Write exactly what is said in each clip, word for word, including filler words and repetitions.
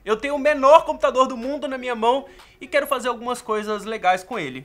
Eu tenho o menor computador do mundo na minha mão e quero fazer algumas coisas legais com ele.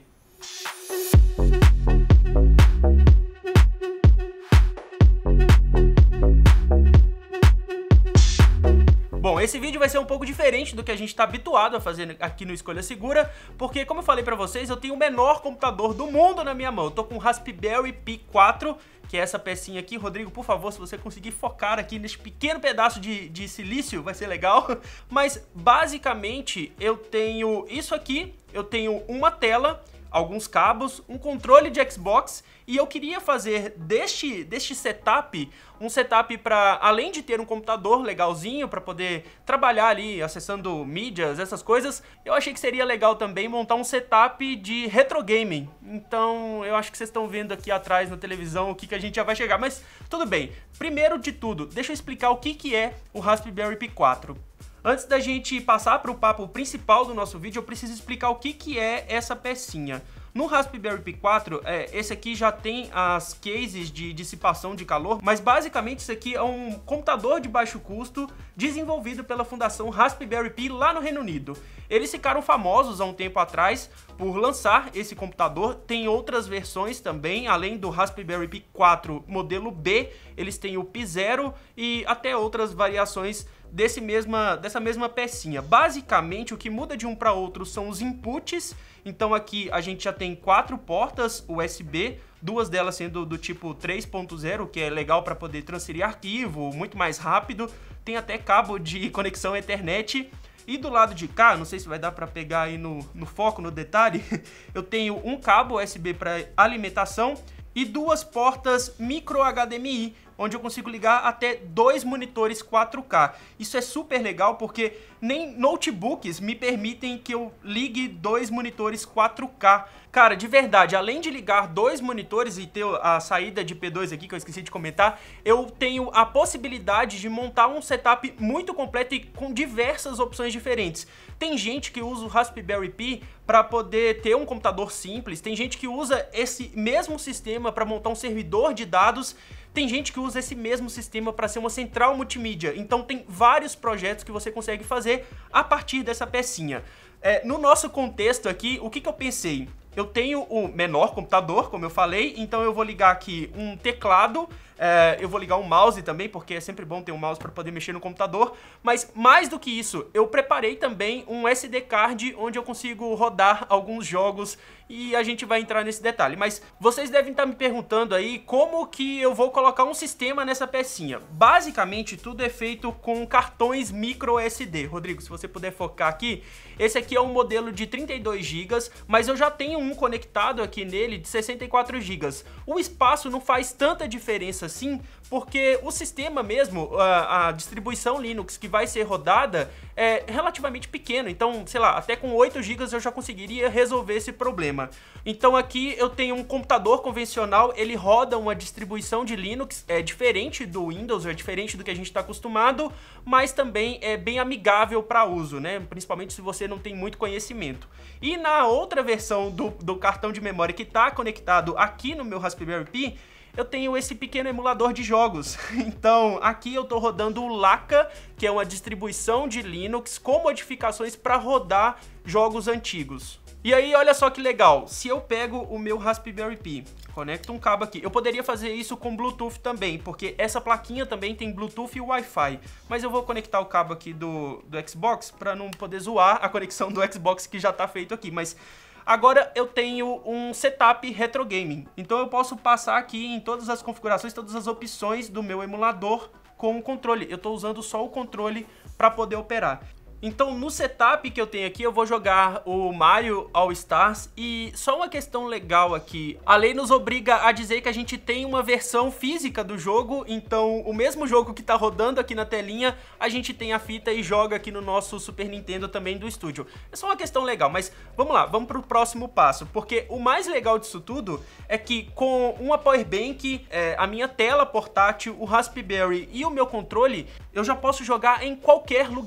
Bom, esse vídeo vai ser um pouco diferente do que a gente está habituado a fazer aqui no Escolha Segura, porque, como eu falei pra vocês, eu tenho o menor computador do mundo na minha mão. Eu tô com o Raspberry Pi quatro, que é essa pecinha aqui. Rodrigo, por favor, se você conseguir focar aqui nesse pequeno pedaço de, de silício, vai ser legal. Mas, basicamente, eu tenho isso aqui, eu tenho uma tela, alguns cabos, um controle de Xbox, e eu queria fazer deste, deste setup um setup para, além de ter um computador legalzinho para poder trabalhar ali acessando mídias, essas coisas, eu achei que seria legal também montar um setup de retro gaming. Então eu acho que vocês estão vendo aqui atrás na televisão o que, que a gente já vai chegar, mas tudo bem. Primeiro de tudo, deixa eu explicar o que, que é o Raspberry Pi quatro. Antes da gente passar para o papo principal do nosso vídeo, eu preciso explicar o que, que é essa pecinha. No Raspberry Pi quatro, é, esse aqui já tem as cases de dissipação de calor, mas basicamente isso aqui é um computador de baixo custo desenvolvido pela Fundação Raspberry Pi lá no Reino Unido. Eles ficaram famosos há um tempo atrás por lançar esse computador. Tem outras versões também, além do Raspberry Pi quatro modelo B, eles têm o Pi Zero e até outras variações desse mesma, dessa mesma pecinha. Basicamente, o que muda de um para outro são os inputs. Então aqui a gente já tem quatro portas U S B, duas delas sendo do tipo três ponto zero, que é legal para poder transferir arquivo, muito mais rápido. Tem até cabo de conexão Ethernet. E do lado de cá, não sei se vai dar para pegar aí no, no foco, no detalhe, eu tenho um cabo U S B para alimentação e duas portas micro H D M I, onde eu consigo ligar até dois monitores quatro K. Isso é super legal porque nem notebooks me permitem que eu ligue dois monitores quatro K. Cara, de verdade, além de ligar dois monitores e ter a saída de P dois aqui, que eu esqueci de comentar, eu tenho a possibilidade de montar um setup muito completo e com diversas opções diferentes. Tem gente que usa o Raspberry Pi para poder ter um computador simples, tem gente que usa esse mesmo sistema para montar um servidor de dados, tem gente que usa esse mesmo sistema para ser uma central multimídia. Então tem vários projetos que você consegue fazer a partir dessa pecinha. É, no nosso contexto aqui, o que, que eu pensei? Eu tenho o menor computador, como eu falei, então eu vou ligar aqui um teclado, é, eu vou ligar um mouse também, porque é sempre bom ter um mouse para poder mexer no computador, mas mais do que isso, eu preparei também um S D card onde eu consigo rodar alguns jogos e a gente vai entrar nesse detalhe. Mas vocês devem estar me perguntando aí como que eu vou colocar um sistema nessa pecinha. Basicamente, tudo é feito com cartões micro S D. Rodrigo, se você puder focar aqui, esse aqui é um modelo de trinta e dois gigas, mas eu já tenho um conectado aqui nele de sessenta e quatro gigas. O espaço não faz tanta diferença assim, porque o sistema mesmo, a, a distribuição Linux que vai ser rodada é relativamente pequeno, então, sei lá, até com oito gigas eu já conseguiria resolver esse problema. Então aqui eu tenho um computador convencional, ele roda uma distribuição de Linux, é diferente do Windows, é diferente do que a gente está acostumado, mas também é bem amigável para uso, né? Principalmente se você não tem muito conhecimento. E na outra versão do, do cartão de memória que está conectado aqui no meu Raspberry Pi, eu tenho esse pequeno emulador de jogos. Então, aqui eu estou rodando o Laka, que é uma distribuição de Linux com modificações para rodar jogos antigos. E aí, olha só que legal, se eu pego o meu Raspberry Pi, conecto um cabo aqui, eu poderia fazer isso com Bluetooth também, porque essa plaquinha também tem Bluetooth e Wi-Fi, mas eu vou conectar o cabo aqui do, do Xbox para não poder zoar a conexão do Xbox que já está feito aqui, mas agora eu tenho um setup retro gaming, então eu posso passar aqui em todas as configurações, todas as opções do meu emulador com o controle. Eu estou usando só o controle para poder operar. Então no setup que eu tenho aqui eu vou jogar o Mario All Stars e só uma questão legal aqui, a lei nos obriga a dizer que a gente tem uma versão física do jogo, então o mesmo jogo que tá rodando aqui na telinha, a gente tem a fita e joga aqui no nosso Super Nintendo também do estúdio. É só uma questão legal, mas vamos lá, vamos pro próximo passo, porque o mais legal disso tudo é que com uma Power Bank, é, a minha tela portátil, o Raspberry e o meu controle, eu já posso jogar em qualquer lugar.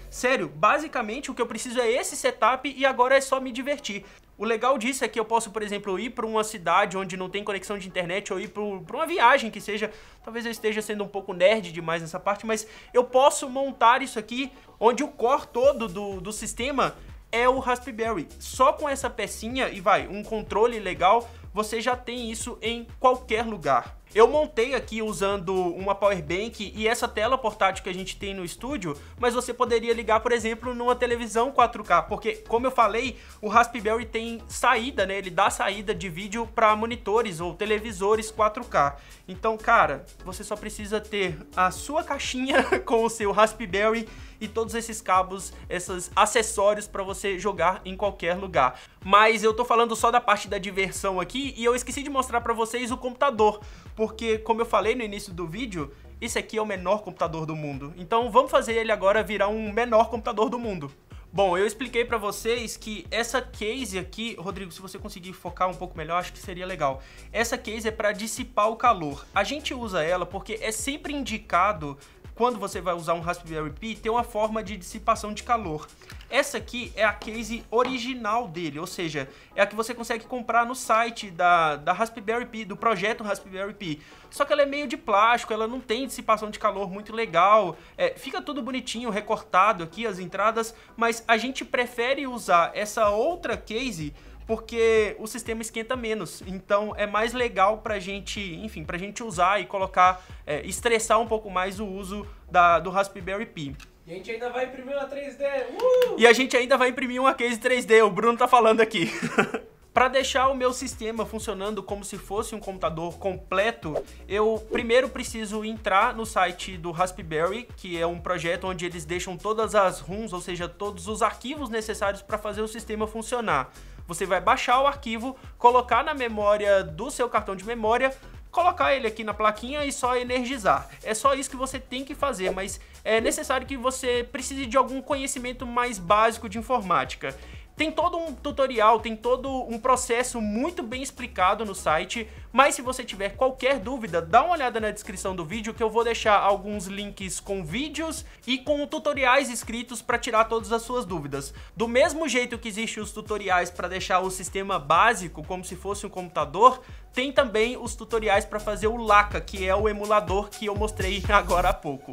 Sério, basicamente o que eu preciso é esse setup e agora é só me divertir. O legal disso é que eu posso, por exemplo, ir para uma cidade onde não tem conexão de internet ou ir para uma viagem que seja... Talvez eu esteja sendo um pouco nerd demais nessa parte, mas eu posso montar isso aqui onde o core todo do, do sistema é o Raspberry. Só com essa pecinha e vai, um controle legal, você já tem isso em qualquer lugar. Eu montei aqui usando uma power bank e essa tela portátil que a gente tem no estúdio, mas você poderia ligar, por exemplo, numa televisão quatro K, porque, como eu falei, o Raspberry tem saída, né? Ele dá saída de vídeo para monitores ou televisores quatro K. Então, cara, você só precisa ter a sua caixinha com o seu Raspberry e todos esses cabos, esses acessórios para você jogar em qualquer lugar. Mas eu tô falando só da parte da diversão aqui e eu esqueci de mostrar para vocês o computador, porque, como eu falei no início do vídeo, esse aqui é o menor computador do mundo. Então vamos fazer ele agora virar um menor computador do mundo. Bom, eu expliquei pra vocês que essa case aqui, Rodrigo, se você conseguir focar um pouco melhor, acho que seria legal. Essa case é para dissipar o calor. A gente usa ela porque é sempre indicado, quando você vai usar um Raspberry Pi, ter uma forma de dissipação de calor. Essa aqui é a case original dele, ou seja, é a que você consegue comprar no site da, da Raspberry Pi, do projeto Raspberry Pi. Só que ela é meio de plástico, ela não tem dissipação de calor muito legal, é, fica tudo bonitinho, recortado aqui as entradas, mas a gente prefere usar essa outra case porque o sistema esquenta menos, então é mais legal pra gente, enfim, pra gente usar e colocar, é, estressar um pouco mais o uso da, do Raspberry Pi. E a gente ainda vai imprimir uma três D, uh! E a gente ainda vai imprimir uma case três D, o Bruno tá falando aqui. Para deixar o meu sistema funcionando como se fosse um computador completo, eu primeiro preciso entrar no site do Raspberry, que é um projeto onde eles deixam todas as ROMs, ou seja, todos os arquivos necessários para fazer o sistema funcionar. Você vai baixar o arquivo, colocar na memória do seu cartão de memória, colocar ele aqui na plaquinha e só energizar. É só isso que você tem que fazer, mas é necessário que você precise de algum conhecimento mais básico de informática. Tem todo um tutorial, tem todo um processo muito bem explicado no site, mas se você tiver qualquer dúvida, dá uma olhada na descrição do vídeo que eu vou deixar alguns links com vídeos e com tutoriais escritos para tirar todas as suas dúvidas. Do mesmo jeito que existem os tutoriais para deixar o sistema básico como se fosse um computador, tem também os tutoriais para fazer o Laka, que é o emulador que eu mostrei agora há pouco.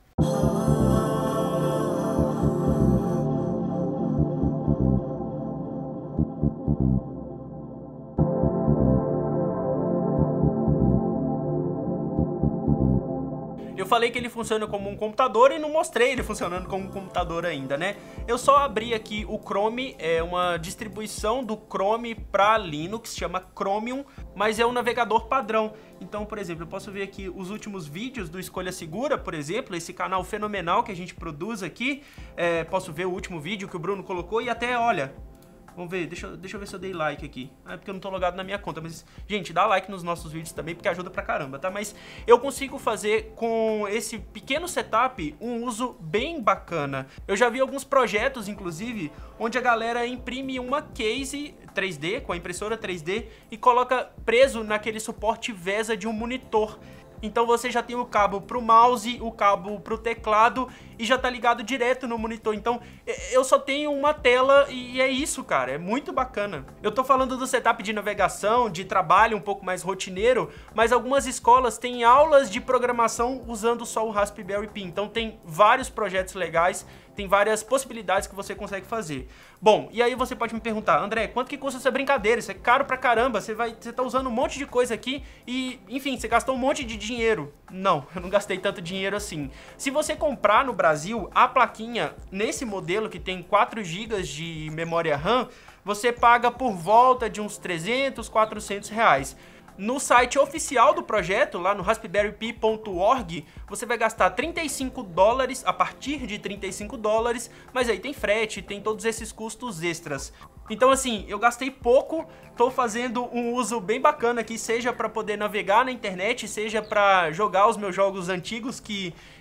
Eu falei que ele funciona como um computador e não mostrei ele funcionando como um computador ainda, né? Eu só abri aqui o Chrome, é uma distribuição do Chrome para Linux, chama Chromium, mas é um navegador padrão. Então, por exemplo, eu posso ver aqui os últimos vídeos do Escolha Segura, por exemplo, esse canal fenomenal que a gente produz aqui. É, posso ver o último vídeo que o Bruno colocou e até, olha... Vamos ver, deixa, eu- deixa eu ver se eu dei like aqui. Ah, é porque eu não tô logado na minha conta, mas, gente, dá like nos nossos vídeos também, porque ajuda pra caramba, tá? Mas eu consigo fazer com esse pequeno setup um uso bem bacana. Eu já vi alguns projetos, inclusive, onde a galera imprime uma case três D, com a impressora três D, e coloca preso naquele suporte VESA de um monitor. Então você já tem o cabo pro mouse, o cabo pro teclado e já tá ligado direto no monitor. Então eu só tenho uma tela e é isso, cara, é muito bacana. Eu tô falando do setup de navegação, de trabalho um pouco mais rotineiro, mas algumas escolas têm aulas de programação usando só o Raspberry Pi. Então tem vários projetos legais, tem várias possibilidades que você consegue fazer. Bom, e aí você pode me perguntar, André, quanto que custa essa brincadeira? Isso é caro pra caramba, você vai, você tá usando um monte de coisa aqui e, enfim, você gastou um monte de dinheiro. Não, eu não gastei tanto dinheiro assim. Se você comprar no Brasil a plaquinha nesse modelo que tem quatro gigas de memória RAM, você paga por volta de uns trezentos, quatrocentos reais. No site oficial do projeto, lá no raspberry pi ponto org, você vai gastar trinta e cinco dólares, a partir de trinta e cinco dólares, mas aí tem frete, tem todos esses custos extras. Então assim, eu gastei pouco, tô fazendo um uso bem bacana aqui, seja para poder navegar na internet, seja para jogar os meus jogos antigos que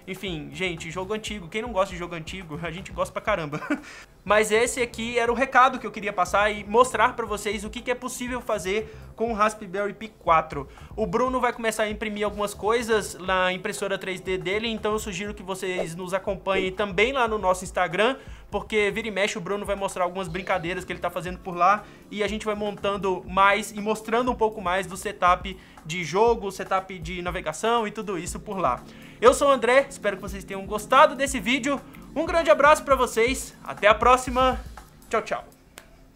Enfim, gente, jogo antigo. Quem não gosta de jogo antigo, a gente gosta pra caramba. Mas esse aqui era o recado que eu queria passar e mostrar pra vocês o que, que é possível fazer com o Raspberry Pi quatro. O Bruno vai começar a imprimir algumas coisas na impressora três D dele, então eu sugiro que vocês nos acompanhem também lá no nosso Instagram, porque vira e mexe o Bruno vai mostrar algumas brincadeiras que ele tá fazendo por lá e a gente vai montando mais e mostrando um pouco mais do setup de jogo, setup de navegação e tudo isso por lá. Eu sou o André, espero que vocês tenham gostado desse vídeo. Um grande abraço pra vocês, até a próxima, tchau, tchau.